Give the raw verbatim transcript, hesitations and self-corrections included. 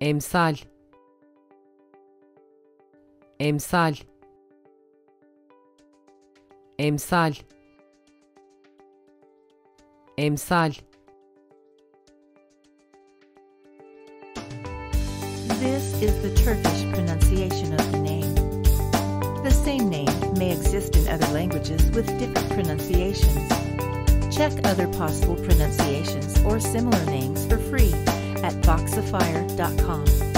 Emsal, emsal, emsal, emsal. This is the Turkish pronunciation of the name. The same name may exist in other languages with different pronunciations. Check other possible pronunciations or similar names for free at voxifier dot com.